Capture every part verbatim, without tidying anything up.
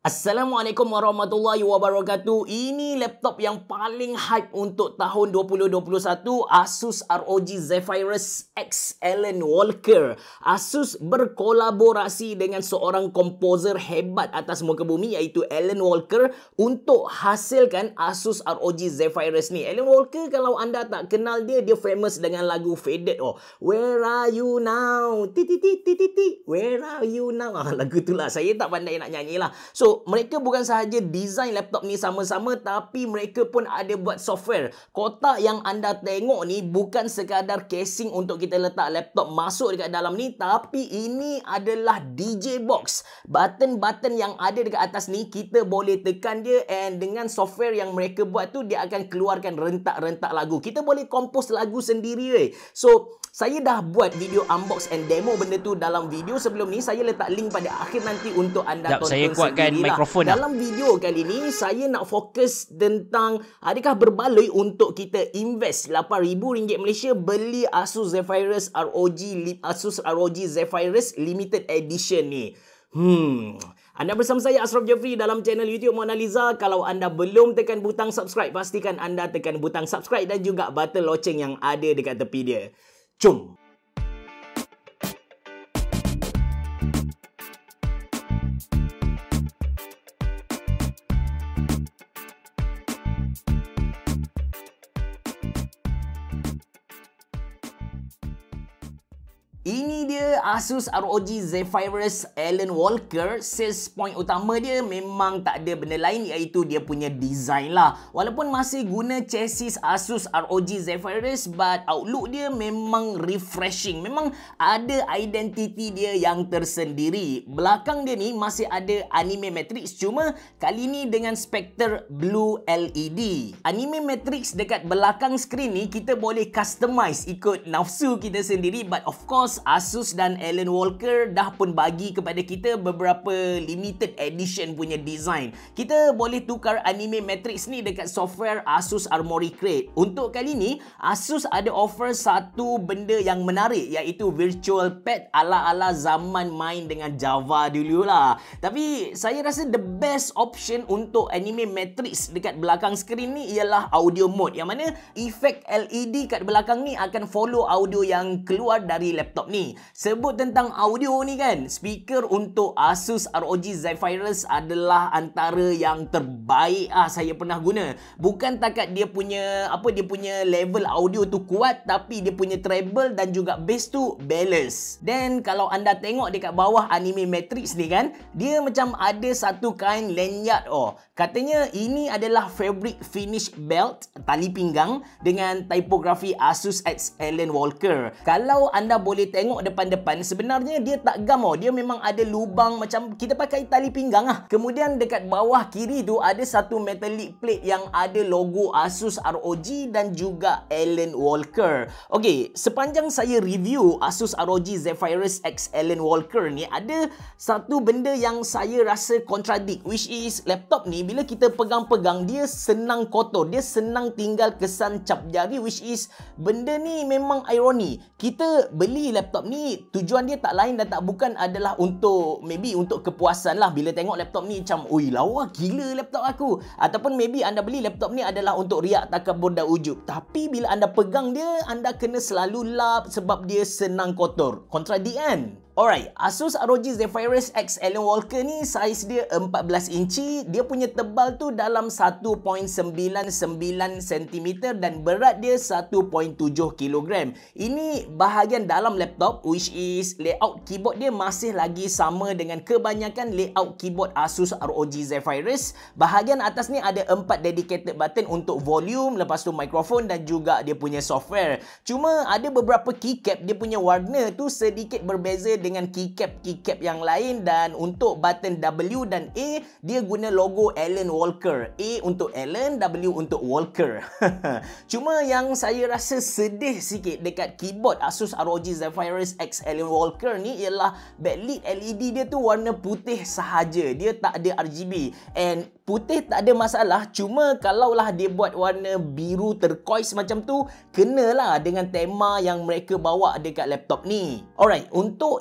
Assalamualaikum warahmatullahi wabarakatuh. Ini laptop yang paling hype untuk tahun dua ribu dua puluh satu, Asus R O G Zephyrus X Alan Walker. Asus berkolaborasi dengan seorang komposer hebat atas muka bumi iaitu Alan Walker untuk hasilkan Asus R O G Zephyrus ni. Alan Walker, kalau anda tak kenal dia, dia famous dengan lagu Faded. Oh, Where Are You Now? Titi titi titi. Where Are You Now? Ah, lagu tu lah. Saya tak pandai nak nyanyi lah. So mereka bukan sahaja design laptop ni sama-sama, tapi mereka pun ada buat software. Kotak yang anda tengok ni bukan sekadar casing untuk kita letak laptop masuk dekat dalam ni, tapi ini adalah D J box. Button-button yang ada dekat atas ni kita boleh tekan dia, and dengan software yang mereka buat tu dia akan keluarkan rentak-rentak lagu. Kita boleh compose lagu sendiri weh. So saya dah buat video unbox and demo benda tu dalam video sebelum ni. Saya letak link pada akhir nanti untuk anda Sekejap, tonton saya kuatkan sendirilah. mikrofon Dalam video kali ni saya nak fokus tentang adakah berbaloi untuk kita invest lapan ribu ringgit Malaysia beli Asus Zephyrus R O G Asus R O G Zephyrus Limited Edition ni. Hmm. Anda bersama saya Ashraf Jeffrey dalam channel YouTube Mona Lisa. Kalau anda belum tekan butang subscribe, pastikan anda tekan butang subscribe dan juga button loceng yang ada dekat tepi dia. Jom. Ini dia Asus R O G Zephyrus Alan Walker. Sales point utama dia memang tak ada benda lain iaitu dia punya design lah. Walaupun masih guna chassis Asus R O G Zephyrus, but outlook dia memang refreshing. Memang ada identiti dia yang tersendiri. Belakang dia ni masih ada anime matrix, cuma kali ni dengan Spectre Blue L E D. Anime matrix dekat belakang skrin ni kita boleh customize ikut nafsu kita sendiri, but of course Asus dan Alan Walker dah pun bagi kepada kita beberapa limited edition punya design. Kita boleh tukar anime matrix ni dekat software Asus Armoury Crate. Untuk kali ni Asus ada offer satu benda yang menarik iaitu virtual pad ala-ala zaman main dengan Java dulu lah. Tapi saya rasa the best option untuk anime matrix dekat belakang skrin ni ialah audio mode, yang mana efek L E D kat belakang ni akan follow audio yang keluar dari laptop ni. Sebut tentang audio ni kan, speaker untuk Asus R O G Zephyrus adalah antara yang terbaik ah saya pernah guna. Bukan takat dia punya apa dia punya level audio tu kuat, tapi dia punya treble dan juga bass tu balance. Dan kalau anda tengok dekat bawah anime matrix ni kan, dia macam ada satu kain lanyard. Oh, katanya ini adalah fabric finish belt, tali pinggang dengan tipografi Asus X Alan Walker. Kalau anda boleh tengok depan-depan, sebenarnya dia tak gam oh. Dia memang ada lubang macam kita pakai tali pinggang lah. Kemudian dekat bawah kiri tu ada satu metallic plate yang ada logo Asus R O G dan juga Alan Walker. Okey, sepanjang saya review Asus R O G Zephyrus X Alan Walker ni, ada satu benda yang saya rasa contradict, which is laptop ni bila kita pegang-pegang dia senang kotor, dia senang tinggal kesan cap jari, which is benda ni memang ironi. Kita beli laptop ni tujuan dia tak lain dan tak bukan adalah untuk maybe untuk kepuasan lah. Bila tengok laptop ni macam, ui lawa gila laptop aku, ataupun maybe anda beli laptop ni adalah untuk riak takabur dan ujub. Tapi bila anda pegang dia, anda kena selalu lap sebab dia senang kotor. Kontradik kan? Alright, Asus R O G Zephyrus X Alan Walker ni saiz dia empat belas inci, dia punya tebal tu dalam satu perpuluhan sembilan sembilan sentimeter dan berat dia satu perpuluhan tujuh kilogram. Ini bahagian dalam laptop, which is layout keyboard dia masih lagi sama dengan kebanyakan layout keyboard Asus R O G Zephyrus. Bahagian atas ni ada empat dedicated button untuk volume, lepas tu mikrofon dan juga dia punya software. Cuma ada beberapa keycap dia punya warna tu sedikit berbeza dengan keycap-keycap yang lain, dan untuk button W dan A dia guna logo Alan Walker. A untuk Alan, W untuk Walker. Cuma yang saya rasa sedih sikit dekat keyboard Asus R O G Zephyrus X Alan Walker ni ialah backlit L E D dia tu warna putih sahaja. Dia tak ada R G B, and putih tak ada masalah, cuma kalaulah dia buat warna biru turquoise macam tu, kenalah dengan tema yang mereka bawa dekat laptop ni. Alright, untuk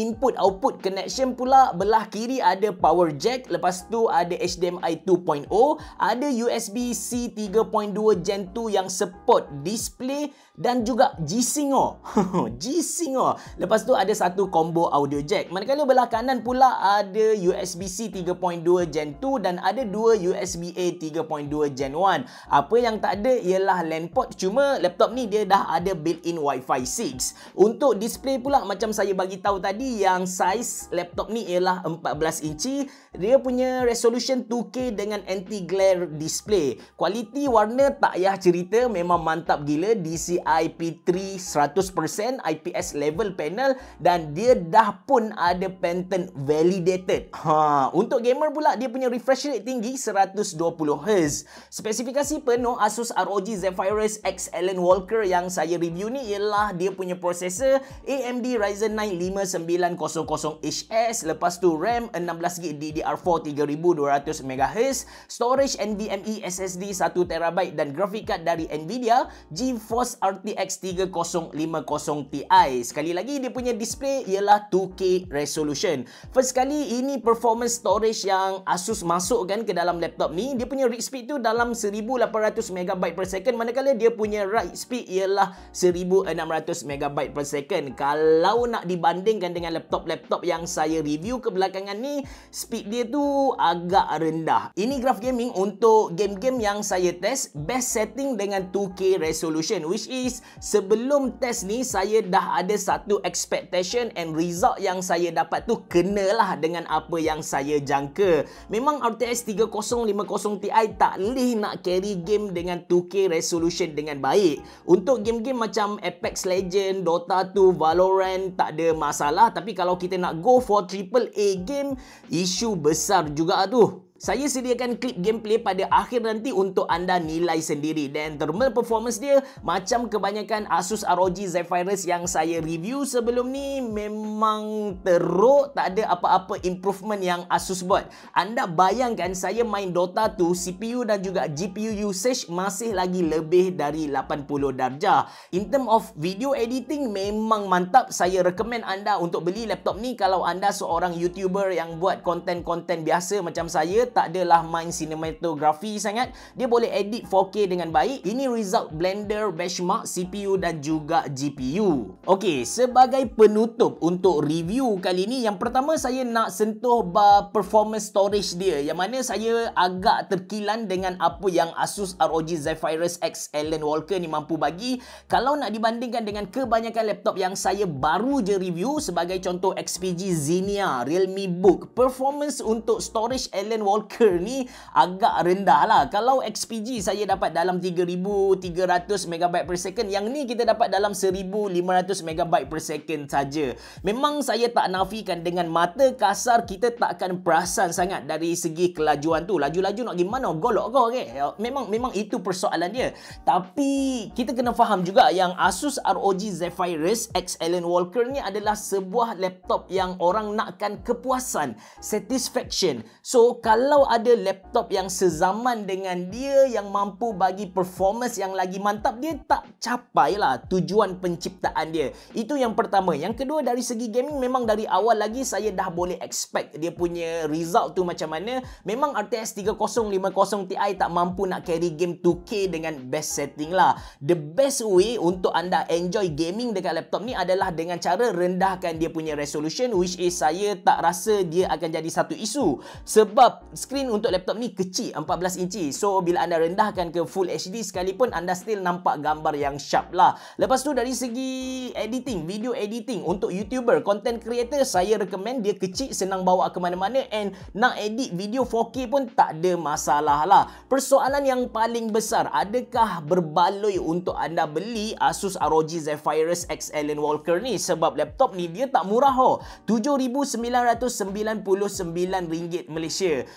input output connection pula, belah kiri ada power jack, lepas tu ada H D M I two point oh, ada U S B C tiga titik dua Gen two yang support display dan juga G-Sync oh. G-Sync oh. Lepas tu ada satu combo audio jack. Manakala belah kanan pula ada U S B C tiga titik dua Gen two dan ada dua U S B A tiga titik dua Gen one. Apa yang tak ada ialah LAN port, cuma laptop ni dia dah ada built-in Wi-Fi six. Untuk display pula macam saya bagi tahu tadi, yang size laptop ni ialah empat belas inci. Dia punya resolution two K dengan anti-glare display. Kualiti warna tak payah cerita, memang mantap gila. D C I P three seratus peratus, I P S level panel dan dia dah pun ada patent validated. Ha, untuk gamer pula dia punya refresh rate tinggi seratus dua puluh hertz. Spesifikasi penuh Asus R O G Zephyrus X Alan Walker yang saya review ni ialah dia punya prosesor A M D Ryzen nine lima sembilan kosong H S, lepas tu RAM enam belas gig D D R four tiga ribu dua ratus megahertz, storage NVMe S S D satu terabyte dan graphic card dari Nvidia GeForce R T X tiga kosong lima kosong Ti. Sekali lagi dia punya display ialah two K resolution. First kali ini performance storage yang Asus masukkan ke dalam laptop ni, dia punya read speed tu dalam seribu lapan ratus megabyte per second, manakala dia punya write speed ialah seribu enam ratus megabyte per second. Kalau nak dibandingkan dengan laptop-laptop yang saya review kebelakangan ni, speed dia tu agak rendah. Ini graph gaming untuk game-game yang saya test, best setting dengan two K resolution, which is sebelum test ni saya dah ada satu expectation and result yang saya dapat tu kenalah dengan apa yang saya jangka. Memang R T X tiga kosong lima kosong Ti tak boleh nak carry game dengan two K resolution dengan baik. Untuk game-game macam Apex Legends, Dota two, Valorant tak ada masalah, tapi kalau kita nak go for triple A game, isu besar juga tu. Saya sediakan klip gameplay pada akhir nanti untuk anda nilai sendiri. Dan thermal performance dia macam kebanyakan Asus R O G Zephyrus yang saya review sebelum ni memang teruk, tak ada apa-apa improvement yang Asus buat. Anda bayangkan saya main Dota two, C P U dan juga G P U usage masih lagi lebih dari lapan puluh darjah. In term of video editing memang mantap. Saya recommend anda untuk beli laptop ni kalau anda seorang YouTuber yang buat konten-konten biasa macam saya, tak adalah main cinematography sangat. Dia boleh edit four K dengan baik. Ini result Blender, benchmark, C P U dan juga G P U. Okey, sebagai penutup untuk review kali ni, yang pertama saya nak sentuh bar performance storage dia, yang mana saya agak terkilan dengan apa yang Asus R O G Zephyrus X Alan Walker ni mampu bagi. Kalau nak dibandingkan dengan kebanyakan laptop yang saya baru je review, sebagai contoh X P G Xenia, Realme Book, performance untuk storage Alan Walker ni agak rendah lah. Kalau X P G saya dapat dalam tiga ribu tiga ratus megabyte per second, yang ni kita dapat dalam seribu lima ratus megabyte per second saja. Memang saya tak nafikan dengan mata kasar kita tak akan perasan sangat dari segi kelajuan tu. Laju-laju nak gimana, golok kau okay? Memang memang itu persoalan dia. Tapi kita kena faham juga yang Asus R O G Zephyrus X Alan Walker ni adalah sebuah laptop yang orang nakkan kepuasan, satisfaction. So kalau Kalau ada laptop yang sezaman dengan dia yang mampu bagi performance yang lagi mantap, dia tak capai lah tujuan penciptaan dia. Itu yang pertama. Yang kedua, dari segi gaming memang dari awal lagi saya dah boleh expect dia punya result tu macam mana. Memang R T X tiga kosong lima kosong Ti tak mampu nak carry game two K dengan best setting lah. The best way untuk anda enjoy gaming dekat laptop ni adalah dengan cara rendahkan dia punya resolution, which is saya tak rasa dia akan jadi satu isu. Sebab skrin untuk laptop ni kecil, empat belas inci. So bila anda rendahkan ke Full H D sekalipun, anda still nampak gambar yang sharp lah. Lepas tu dari segi editing, video editing untuk YouTuber, content creator, saya recommend dia kecil, senang bawa ke mana-mana, and nak edit video four K pun tak ada masalah lah. Persoalan yang paling besar, adakah berbaloi untuk anda beli Asus R O G Zephyrus X Alan Walker ni? Sebab laptop ni dia tak murah oh. tujuh ribu sembilan ratus sembilan puluh sembilan ringgit Malaysia.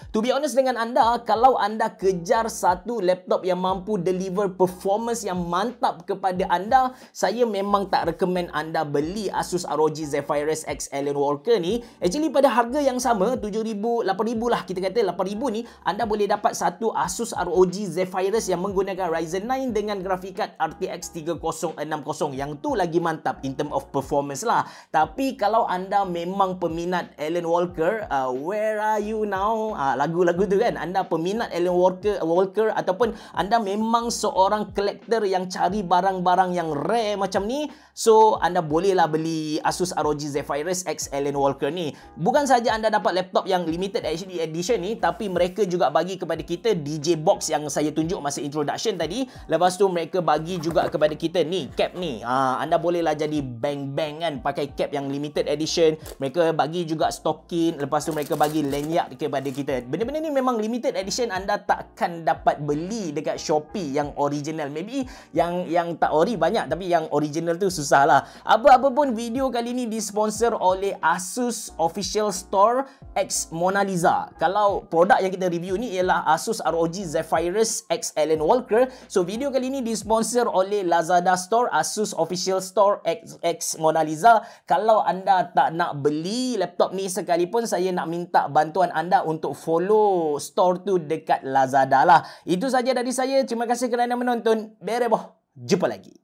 To be honest dengan anda, kalau anda kejar satu laptop yang mampu deliver performance yang mantap kepada anda, saya memang tak recommend anda beli Asus R O G Zephyrus X Alan Walker ni. Actually pada harga yang sama, tujuh ribu, lapan ribu lah kita kata, lapan ribu ni anda boleh dapat satu Asus R O G Zephyrus yang menggunakan Ryzen nine dengan grafik card R T X tiga kosong enam kosong. Yang tu lagi mantap in term of performance lah. Tapi kalau anda memang peminat Alan Walker, uh, where are you now? Uh, lagu-lagu tu kan, anda peminat Alan Walker, Walker ataupun anda memang seorang collector yang cari barang-barang yang rare macam ni, so anda bolehlah beli Asus R O G Zephyrus X Alan Walker ni. Bukan saja anda dapat laptop yang limited edition ni, tapi mereka juga bagi kepada kita D J box yang saya tunjuk masa introduction tadi. Lepas tu mereka bagi juga kepada kita ni cap ni. Ha, anda bolehlah jadi bang-bang kan pakai cap yang limited edition. Mereka bagi juga stocking. Lepas tu mereka bagi lanyard kepada kita. Benda-benda ni memang limited edition, anda takkan dapat beli dekat Shopee yang original. Maybe yang yang tak ori banyak, tapi yang original tu susah lah. Apa-apa pun, video kali ni disponsor oleh Asus Official Store X Mona Lisa. Kalau produk yang kita review ni ialah Asus R O G Zephyrus X Alan Walker. So video kali ni disponsor oleh Lazada Store, Asus Official Store X, X Mona Lisa. Kalau anda tak nak beli laptop ni sekalipun, saya nak minta bantuan anda untuk follow store tu dekat Lazada lah. Itu saja dari saya. Terima kasih kerana menonton. Bereboh. Jumpa lagi.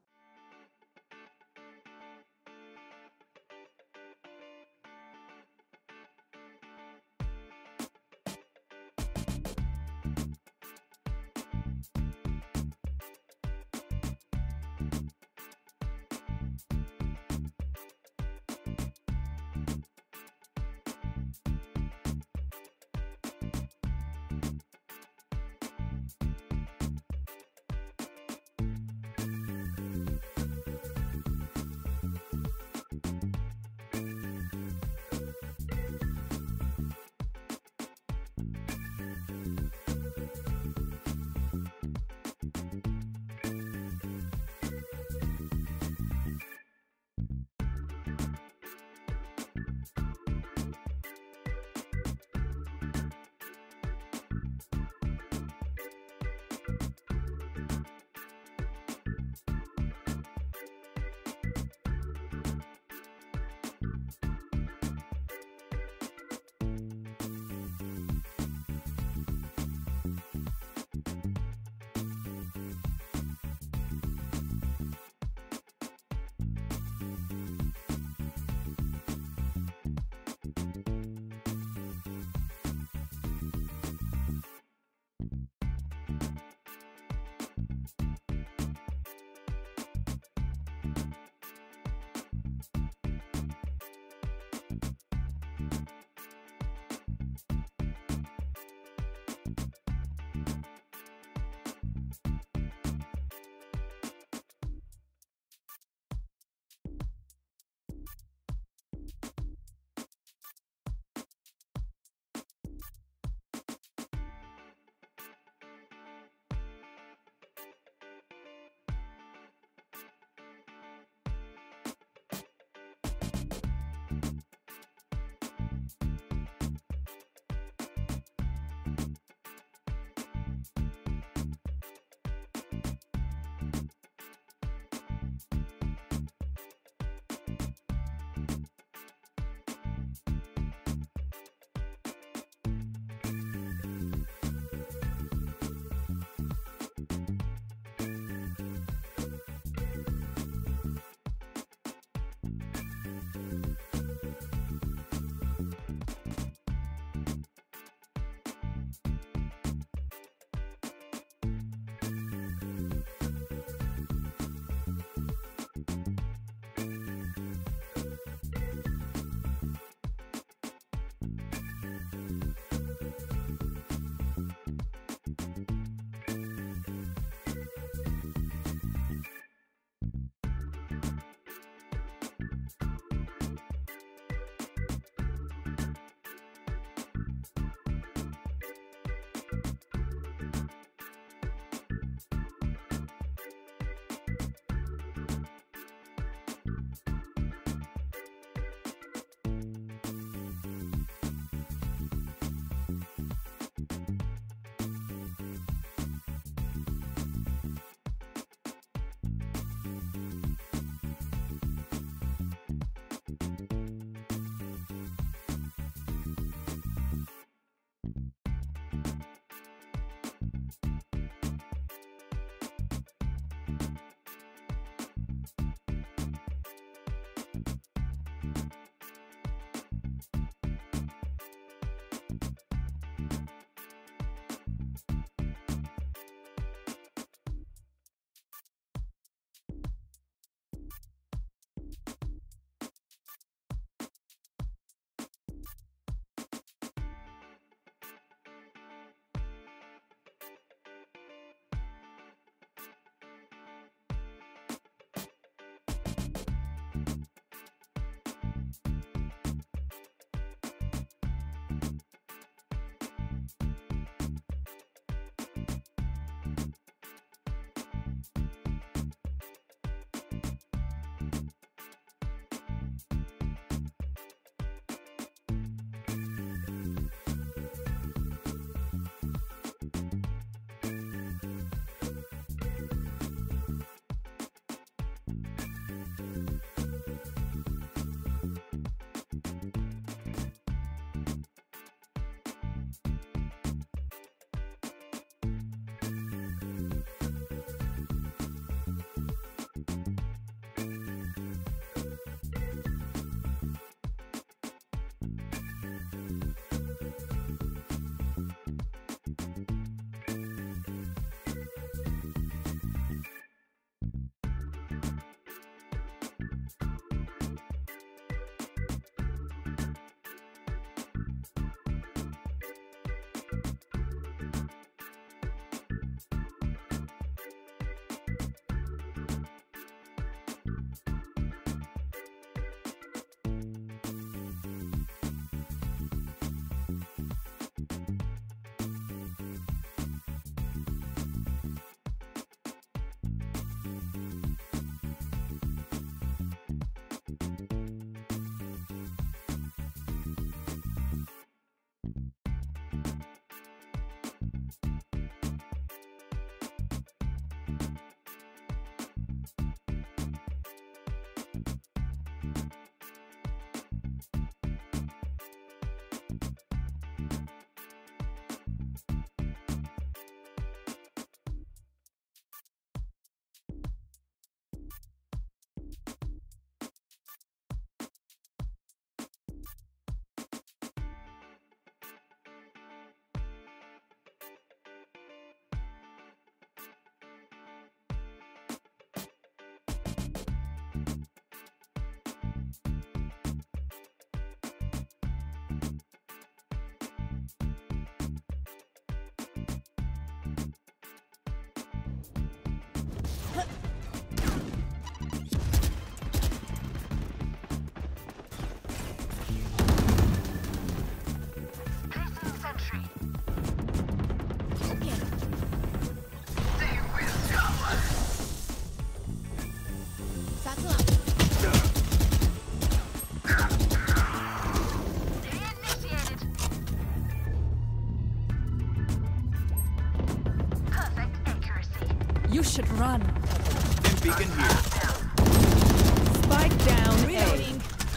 You should run. Beacon here. Spike down. Reloading.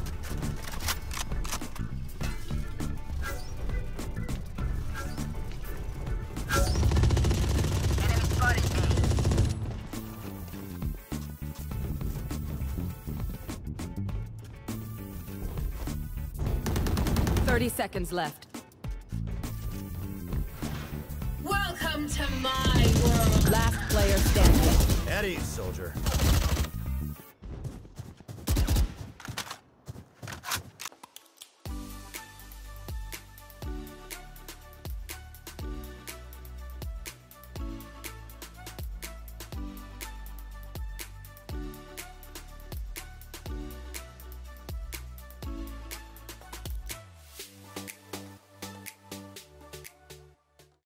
Thirty seconds left. Welcome to my world. Last player standing. At ease, soldier.